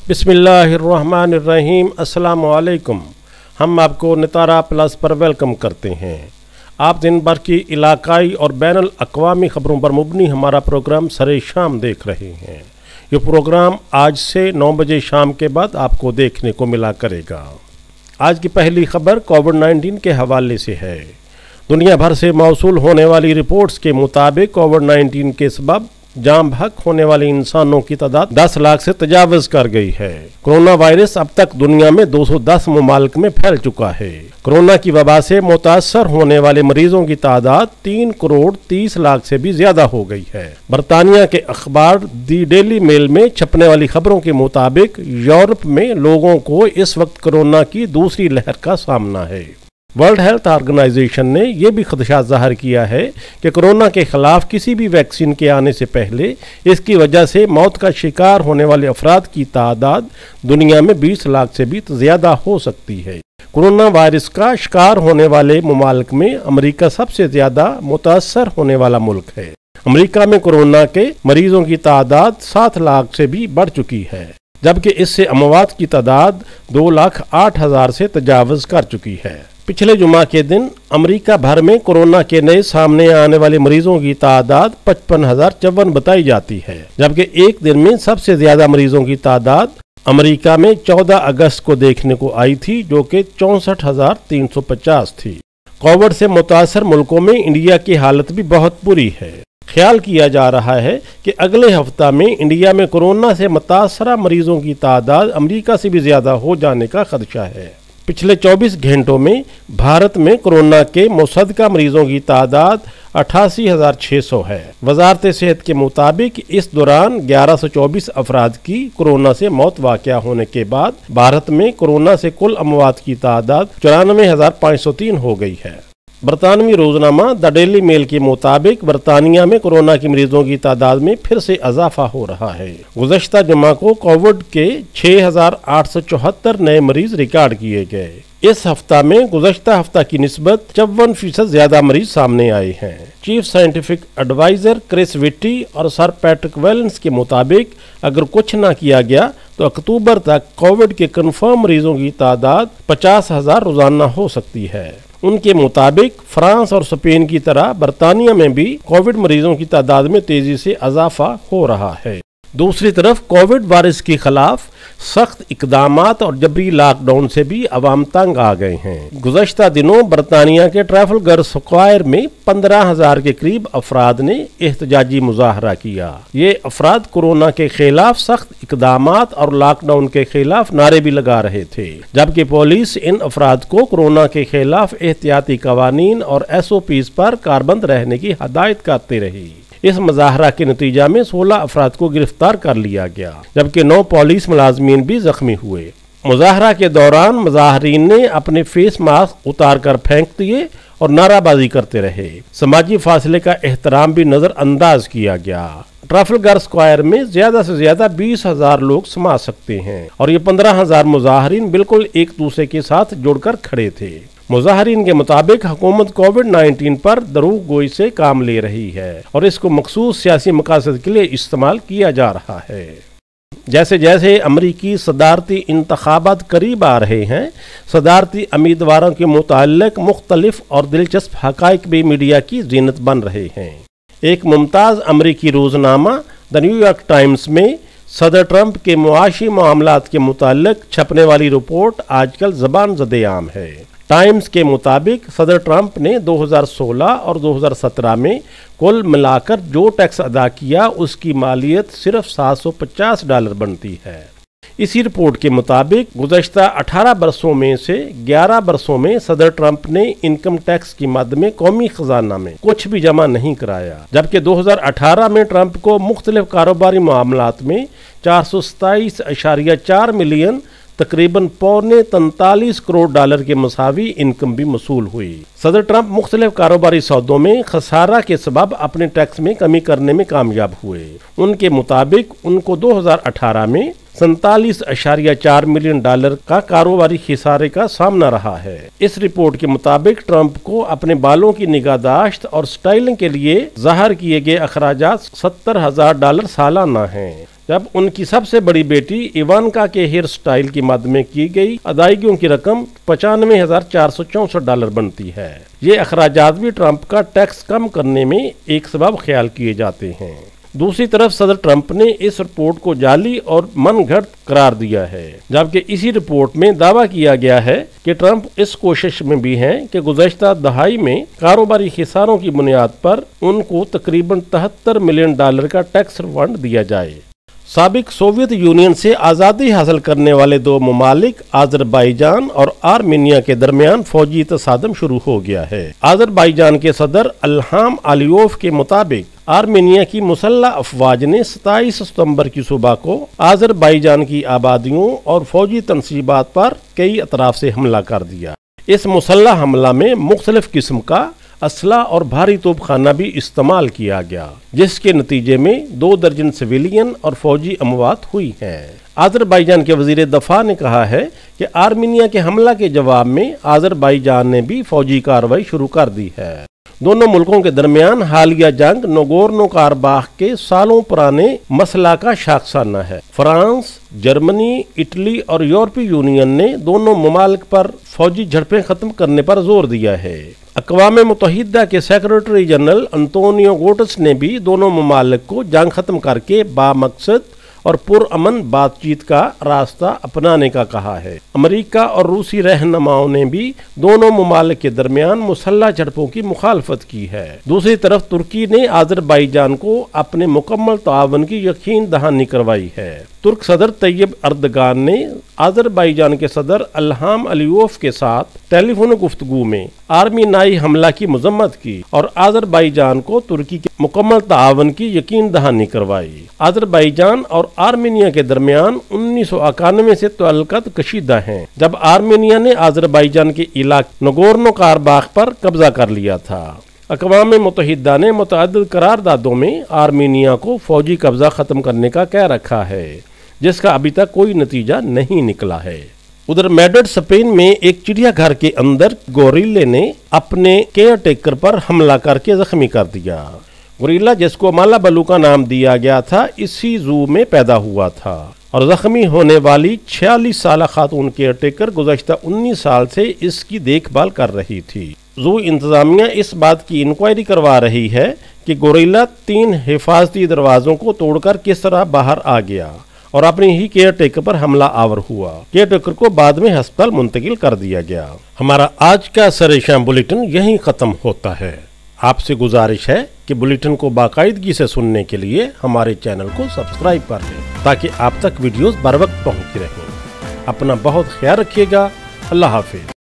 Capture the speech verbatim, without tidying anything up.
बिस्मिल्लाहिर्रहमानिर्रहीम। अस्सलामु अलैकुम। हम आपको नितारा प्लस पर वेलकम करते हैं। आप दिन भर की इलाकाई और बैनुल अक़वामी ख़बरों पर मुबनी हमारा प्रोग्राम सरे शाम देख रहे हैं। ये प्रोग्राम आज से नौ बजे शाम के बाद आपको देखने को मिला करेगा। आज की पहली खबर कोविड नाइन्टीन के हवाले से है। दुनिया भर से मौसूल होने वाली रिपोर्ट्स के मुताबिक कोविड नाइन्टीन के सबब जाम बहक होने वाले इंसानों की तादाद दस लाख से तजावज़ कर गई है। कोरोना वायरस अब तक दुनिया में दो सौ दस ममालिक में फैल चुका है। कोरोना की वबा से मुतासर होने वाले मरीजों की तादाद तीन करोड़ तीस लाख से भी ज्यादा हो गई है। बरतानिया के अखबार दी डेली मेल में छपने वाली खबरों के मुताबिक यूरोप में लोगों को इस वक्त कोरोना की दूसरी लहर का सामना है। वर्ल्ड हेल्थ ऑर्गेनाइजेशन ने यह भी खदशा जाहिर किया है कि कोरोना के खिलाफ किसी भी वैक्सीन के आने से पहले इसकी वजह से मौत का शिकार होने वाले अफराद की तादाद दुनिया में बीस लाख से भी ज़्यादा हो सकती है। कोरोना वायरस का शिकार होने वाले ममालिक में अमेरिका सबसे ज़्यादा मुतासर होने वाला मुल्क है। अमेरिका में कोरोना के मरीजों की तादाद सात लाख से भी बढ़ चुकी है, जबकि इससे अमवात की तादाद दो लाख आठ हजार से तजावज़ कर चुकी है। पिछले जुमा के दिन अमेरिका भर में कोरोना के नए सामने आने वाले मरीजों की तादाद पचपन हजार चौवन बताई जाती है, जबकि एक दिन में सबसे ज्यादा मरीजों की तादाद अमेरिका में चौदह अगस्त को देखने को आई थी, जो कि चौंसठ हजार तीन सौ पचास थी। कोविड से मुतासर मुल्कों में इंडिया की हालत भी बहुत बुरी है। ख्याल किया जा रहा है कि अगले हफ्ता में इंडिया में कोरोना से मुतासरा मरीजों की तादाद अमेरिका से भी ज्यादा हो जाने का खदशा है। पिछले चौबीस घंटों में भारत में कोरोना के मुसद्दका मरीजों की तादाद अठासी हजार छः सौ है। वजारत सेहत के मुताबिक इस दौरान ग्यारह सौ चौबीस अफराद की कोरोना से मौत वाक़या होने के बाद भारत में कोरोना से कुल अमवात की तादाद चौरानवे हजार पाँच सौ तीन हो गई है। बरतानवी रोजनामा द डेली मेल के मुताबिक बरतानिया में कोरोना के मरीजों की तादाद में फिर से इजाफा हो रहा है। गुज़श्ता जुमा को कोविड के छः हजार आठ सौ चौहत्तर नए मरीज रिकॉर्ड किए गए। इस हफ्ता में गुज़श्ता हफ्ता की निस्बत चौवन फीसद ज्यादा मरीज सामने आए हैं। Chief scientific adviser Chris Whitty और सर पैट्रिक वेलेंस के मुताबिक अगर कुछ न किया गया तो अक्टूबर तक कोविड के कन्फर्म मरीजों की तादाद पचास हजार रोजाना हो सकती है। उनके मुताबिक फ्रांस और स्पेन की तरह बरतानिया में भी कोविड मरीजों की तादाद में तेजी से इजाफा हो रहा है। दूसरी तरफ कोविड वायरस के खिलाफ सख्त इकदामात और जबरी लॉकडाउन से भी अवाम तंग आ गए हैं। गुज़श्ता दिनों बरतानिया के ट्रैफलगर स्क्वायर में पंद्रह हजार के करीब अफराद ने एहतजाजी मुजाहरा किया। ये अफराद कोरोना के खिलाफ सख्त इकदामात और लॉकडाउन के खिलाफ नारे भी लगा रहे थे, जबकि पुलिस इन अफराद को कोरोना के खिलाफ एहतियाती कवानीन और एस ओ पीज पर कारबंद रहने की हदायत करते रही। इस मुजाहरा के नतीजा में सोलह अफराद को गिरफ्तार कर लिया गया, जबकि नौ पुलिस मुलाजमीन भी जख्मी हुए। मुजाहरा के दौरान मुजाहरीन ने अपने फेस मास्क उतार कर फेंक दिए और नाराबाजी करते रहे। समाजी फासले का एहतराम भी नजरअंदाज किया गया। ट्रैफलगर स्क्वायर में ज्यादा से ज्यादा बीस हजार लोग समा सकते हैं और ये पंद्रह हजार मुजाहरीन बिल्कुल एक दूसरे के साथ जुड़कर खड़े थे। मुजाहरीन के मुताबिक हुकूमत कोविड नाइन्टीन पर दरूग गोई से काम ले रही है और इसको मखसूस सियासी मकासद के लिए इस्तेमाल किया जा रहा है। जैसे जैसे अमरीकी सदारती इंतखाबात करीब आ रहे हैं, सदारती उम्मीदवारों के मुताल्लिक मुख्तलिफ और दिलचस्प हकाइक भी मीडिया की जीनत बन रहे हैं। एक मुमताज़ अमरीकी रोजनामा द न्यूयॉर्क टाइम्स में सदर ट्रंप के मुआशी मामलात के मुताल्लिक छपने वाली रिपोर्ट आजकल ज़बान ज़द-ए-आम है। टाइम्स के मुताबिक सदर ट्रंप ने दो हजार सोलह और दो हजार सत्रह में कुल मिलाकर जो टैक्स अदा किया उसकी मालियत सिर्फ सात सौ पचास डॉलर बनती है। इसी रिपोर्ट के मुताबिक गुज़श्ता अठारह बरसों में से ग्यारह बरसों में सदर ट्रंप ने इनकम टैक्स की मद में कौमी खजाना में कुछ भी जमा नहीं कराया, जबकि दो हजार अठारह में ट्रंप को मुख्तलिफ कारोबारी मामलात में चार सौ सताईस अशारिया चार मिलियन तकरीबन पौने तैंतालीस करोड़ डॉलर के मसावी इनकम भी मसूल हुई। सदर ट्रंप मुख्तलिफ कारोबारी सौदों में खसारा के सबब अपने टैक्स में कमी करने में कामयाब हुए। उनके मुताबिक उनको दो हजार अठारह में सैंतालीस अशारिया चार मिलियन डॉलर का कारोबारी खिसारे का सामना रहा है। इस रिपोर्ट के मुताबिक ट्रंप को अपने बालों की निगाहदाश्त और स्टाइलिंग के लिए ज़ाहिर किए गए अखराजात सत्तर हजार डॉलर सालाना हैं, जब उनकी सबसे बड़ी बेटी इवानका के हेयर स्टाइल की मद में की गई अदायगियों की रकम पचानवे हजार चार सौ चौसठ डॉलर बनती है। ये अखराजात भी ट्रंप का टैक्स कम करने में एक सबब ख्याल किए जाते हैं। दूसरी तरफ सदर ट्रंप ने इस रिपोर्ट को जाली और मनगढ़ंत करार दिया है, जबकि इसी रिपोर्ट में दावा किया गया है कि ट्रंप इस कोशिश में भी हैं कि गुज़श्ता दहाई में कारोबारी खिसारों की बुनियाद पर उनको तकरीबन तिहत्तर मिलियन डॉलर का टैक्स रिफंड दिया जाए। साबिक सोवियत यूनियन से आज़ादी हासिल करने वाले दो ममालिक आज़रबाईजान और आर्मीनिया के दरमियान फौजी तसादम शुरू हो गया है। आज़रबाईजान के सदर इल्हाम अलीयोव के मुताबिक आर्मीनिया की मुसल्लह अफवाज ने सताईस सितंबर की सुबह को आज़रबाईजान की आबादियों और फौजी तनसीबात पर कई अतराफ से हमला कर दिया। इस मुसल्लह हमला में मुख्तलिफ किस्म का असला और भारी तोपखाना भी इस्तेमाल किया गया, जिसके नतीजे में दो दर्जन सिविलियन और फौजी अमवात हुई हैं। आज़रबाईजान के वजीर दफा ने कहा है कि आर्मीनिया के हमला के जवाब में आज़रबाईजान ने भी फौजी कार्रवाई शुरू कर दी है। दोनों मुल्कों के दरमियान हालिया जंग नगोर्नो कारबाख के सालों पुराने मसला का शाखसाना है। फ्रांस, जर्मनी, इटली और यूरोपीय यूनियन ने दोनों ममालिक पर फौजी झड़पें खत्म करने पर जोर दिया है। अक़वाम मुत्तहिदा के सेक्रेटरी जनरल अंतोनियो गुटेरेस ने भी दोनों ममालिक को जंग खत्म करके बामकसद और पुरअमन बातचीत का रास्ता अपनाने का कहा है। अमेरिका और रूसी रहनुमाओं ने भी दोनों ममालिक के दरमियान मुसल्लह झड़पों की मुखालफत की है। दूसरी तरफ तुर्की ने आज़रबाईजान को अपने मुकम्मल तावन की यकीन दहानी करवाई है। तुर्क सदर तैयब अर्दगान ने आज़रबाईजान के सदर इल्हाम अलीयोव के साथ टेलीफोन गुफ्तगू में आर्मीनाई हमला की मजम्मत की और आज़रबाईजान को तुर्की के मुकम्मल तावन की यकीन दहानी करवाई। आज़रबाईजान और आर्मीनिया के दरमियान उन्नीस सौ इक्यानवे से ताल्लुकात कशीदा हैं, जब आर्मीनिया ने आज़रबाईजान के इलाके नगोर्नो कारबाख पर कब्जा कर लिया था। अक़वाम मुत्तहिदा ने मुतअद्दिद करारदादों में आर्मीनिया को फौजी कब्जा खत्म करने का कह रखा है, जिसका अभी तक कोई नतीजा नहीं निकला है। उधर मैड्रिड स्पेन में एक चिड़ियाघर के अंदर गोरिल्ले ने अपने केयर टेकर पर हमला करके जख्मी कर दिया। गोरिल्ला, जिसको माला बलू का नाम दिया गया था, इसी जू में पैदा हुआ था और जख्मी होने वाली छियालीस साल खातून केयर टेकर गुज़श्ता उन्नीस साल से इसकी देखभाल कर रही थी। जू इंतजामिया इस बात की इंक्वायरी करवा रही है कि गोरिल्ला तीन हिफाजती दरवाजों को तोड़कर किस तरह बाहर आ गया और अपनी ही केयर टेकर पर हमला आवर हुआ। केयर टेकर को बाद में अस्पताल मुंतकिल कर दिया गया। हमारा आज का सरेशाम बुलेटिन यहीं खत्म होता है। आपसे गुजारिश है कि बुलेटिन को बाकायदगी से सुनने के लिए हमारे चैनल को सब्सक्राइब कर लें, ताकि आप तक वीडियोस बर वक्त पहुंचती रहें। अपना बहुत ख्याल रखिएगा। अल्लाह हाफिज।